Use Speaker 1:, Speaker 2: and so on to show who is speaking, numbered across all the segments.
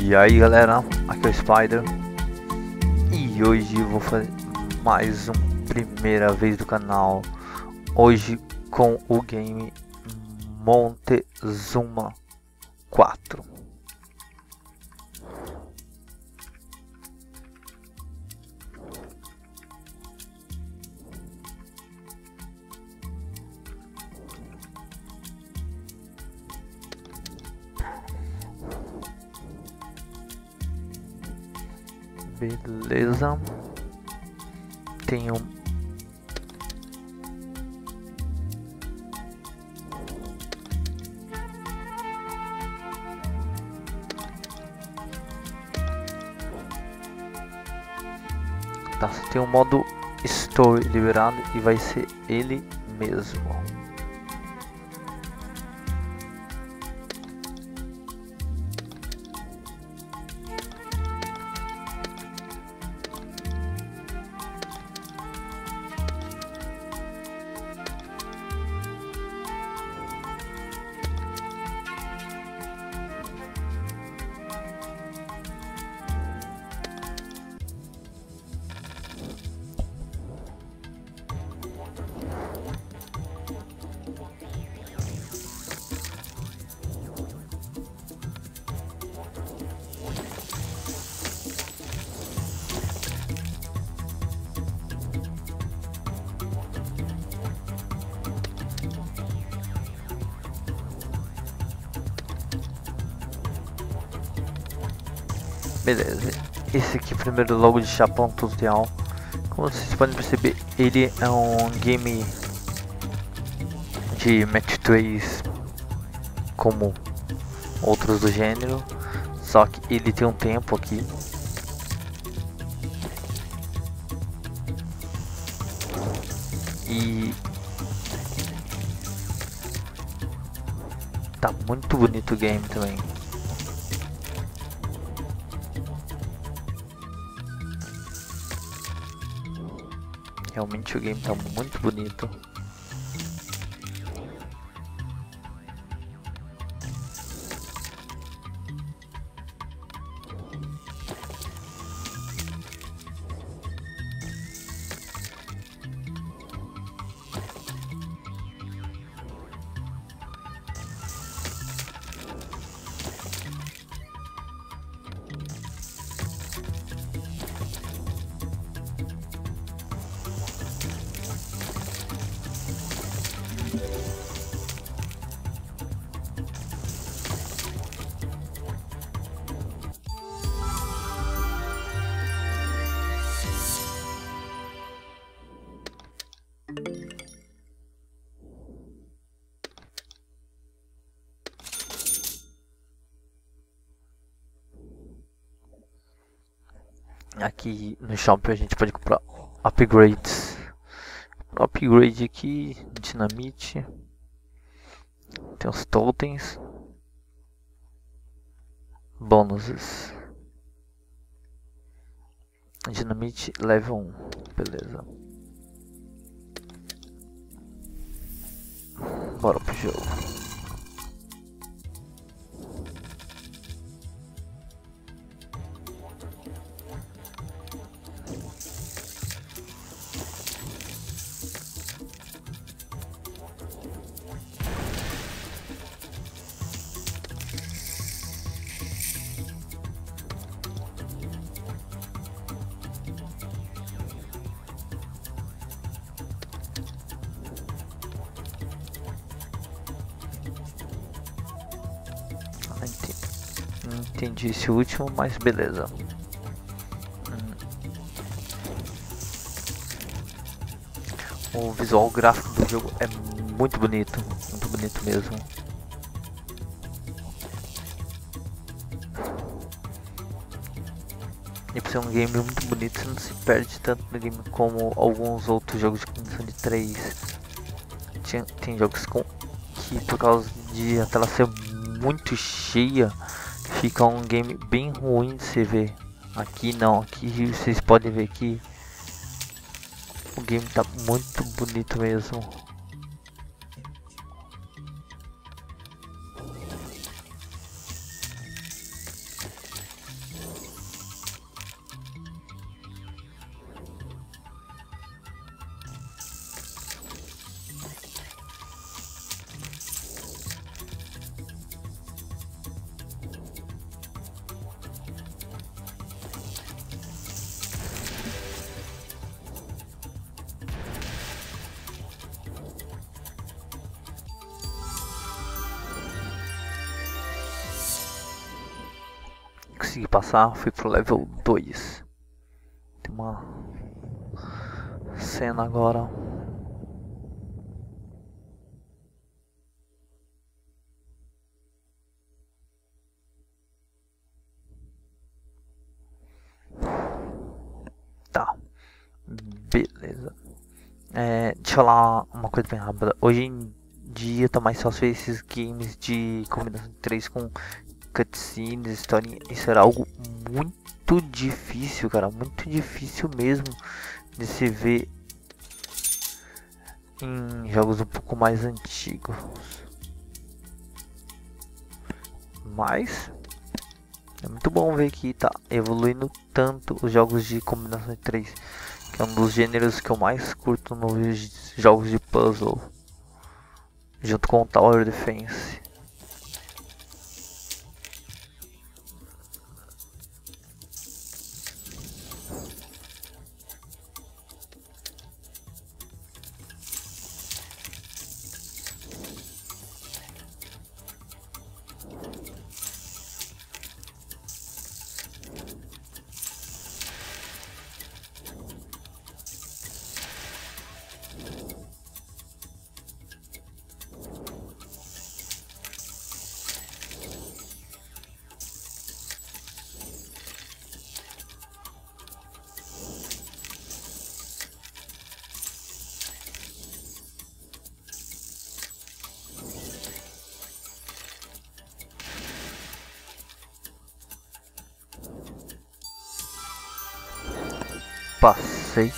Speaker 1: E aí galera, aqui é o Spider e hoje eu vou fazer mais primeira vez do canal. Hoje com o game Montezuma 4. Beleza, tenho tá, tem um modo Story liberado e vai ser ele mesmo. Beleza, esse aqui primeiro logo de chapão tutorial. Como vocês podem perceber, ele é um game de match 3 como outros do gênero, só que ele tem um tempo aqui. E tá muito bonito o game também. Realmente o game tá muito bonito. Aqui no shopping a gente pode comprar upgrades. Upgrade aqui, dinamite. Tem os totens. Bônus. Dinamite level 1. Beleza. Bora pro jogo. Entendi esse último, mas beleza. O visual gráfico do jogo é muito bonito mesmo. E por ser um game muito bonito, você não se perde tanto no game como alguns outros jogos de condição de 3. Tem jogos que por causa de a tela ser muito cheia, fica um game bem ruim de se ver. Aqui não, aqui vocês podem ver que o game tá muito bonito mesmo. consegui passar, fui pro level 2. Tem uma cena agora. Tá, beleza. Deixa eu falar uma coisa bem rápida. Hoje em dia tá mais fácil esses games de combinação de 3 com cutscenes, historinha. Isso era algo muito difícil, cara. Muito difícil mesmo de se ver em jogos um pouco mais antigos. Mas é muito bom ver que tá evoluindo tanto os jogos de combinação de 3, que é um dos gêneros que eu mais curto nos jogos de puzzle, junto com o Tower Defense. Passei.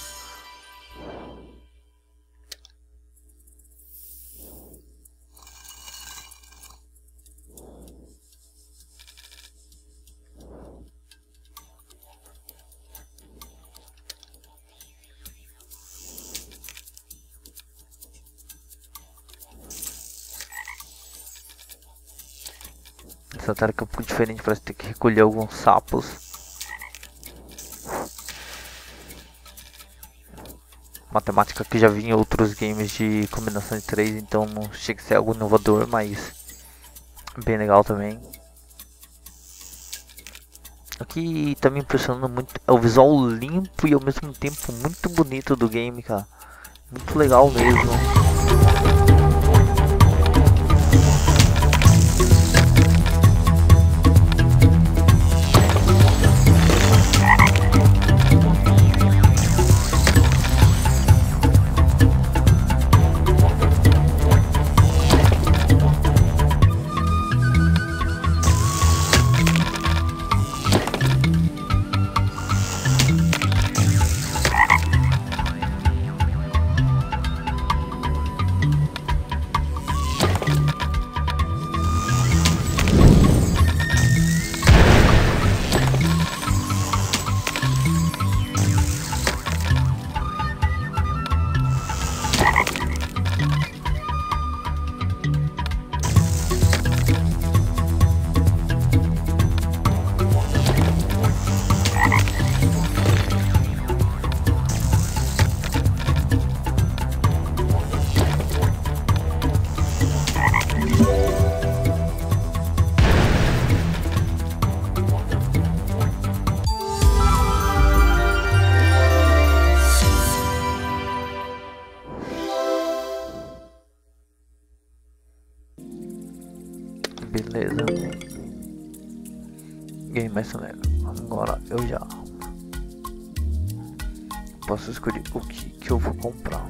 Speaker 1: Essa tarefa é um pouco diferente, parece ter que recolher alguns sapos. Matemática que já vi em outros games de combinação de 3, então não chega a ser algo inovador, mas bem legal também. Aqui tá me impressionando muito, é o visual limpo e ao mesmo tempo muito bonito do game, cara. Muito legal mesmo. Beleza. Game mais sonero. Agora eu já posso escolher o que eu vou comprar.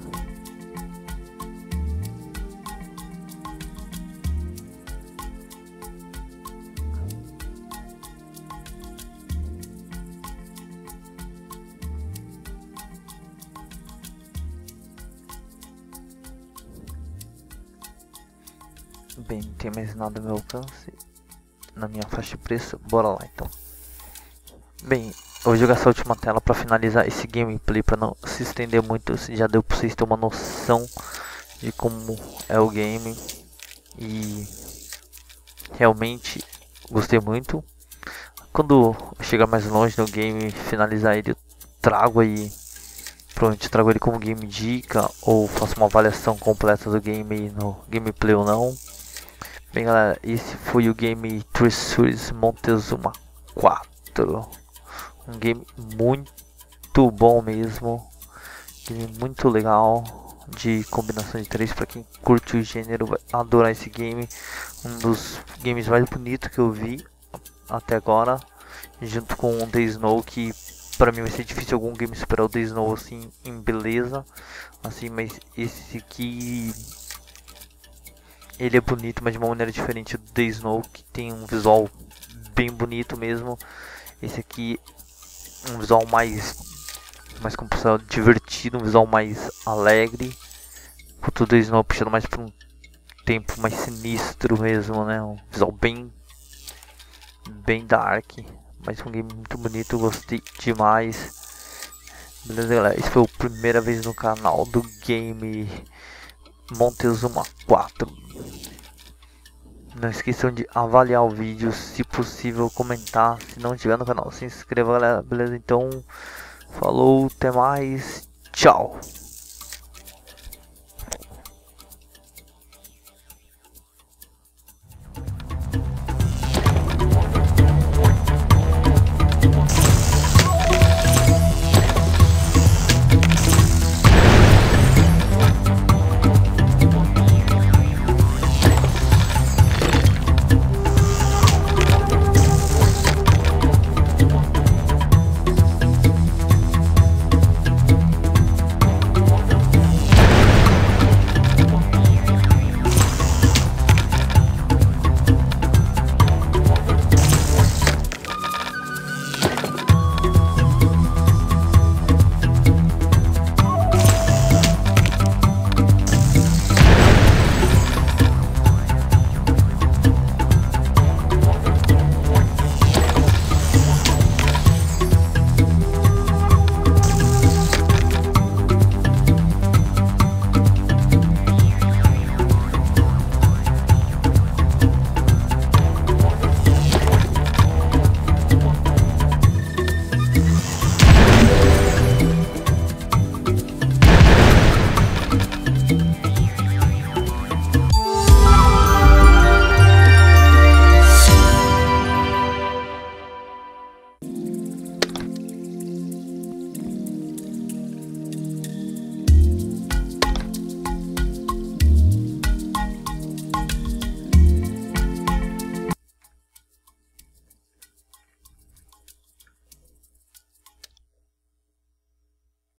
Speaker 1: Bem, não tem mais nada ao meu alcance na minha faixa de preço, bora lá então. Bem, eu vou jogar essa última tela para finalizar esse gameplay, para não se estender muito. Já deu para vocês terem uma noção de como é o game e realmente gostei muito. Quando eu chegar mais longe no game, finalizar ele, eu trago aí, provavelmente trago ele como game dica ou faço uma avaliação completa do game no gameplay ou não. Bem galera, esse foi o game Treasures Montezuma. 4. Um game muito bom mesmo. Game muito legal. De combinação de 3. Pra quem curte o gênero, vai adorar esse game. Um dos games mais bonitos que eu vi até agora. Junto com o The Snow, que pra mim vai ser difícil algum game superar o The Snow assim em beleza. Assim, mas esse aqui ele é bonito, mas de uma maneira diferente do The Snow, que tem um visual bem bonito mesmo. Esse aqui um visual mais como pessoal, divertido, um visual mais alegre. O The Snow puxando mais para um tempo mais sinistro mesmo, né? Um visual bem dark, mas um game muito bonito, gostei demais. Beleza, galera? Esse foi a primeira vez no canal do game Montezuma 4. Não esqueçam de avaliar o vídeo, se possível comentar. Se não estiver no canal, se inscreva, galera. Beleza? Então, falou, até mais, tchau.